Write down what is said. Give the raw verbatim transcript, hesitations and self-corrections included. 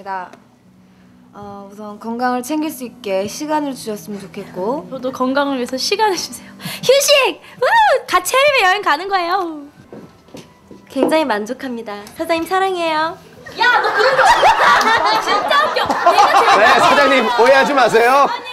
감사합니다. 어, 우선 건강을 챙길 수 있게 시간을 주셨으면 좋겠고 저도 건강을 위해서 시간을 주세요. 휴식! 우! 같이 해외 여행 가는 거예요. 굉장히 만족합니다. 사장님 사랑해요. 야, 너 그런 거 진짜 웃겨. 네, 사장님 오해하지 마세요.